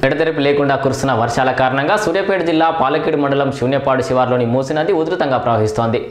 ఎడతెరిపి లేకుండా కురుస్తున్న వర్షాల కారణంగా సూర్యాపేట జిల్లా పాలకేడు మండలం శూన్యపాడు శివార్లోని మూసీ నది ఉధృతంగా ప్రవహిస్తోంది.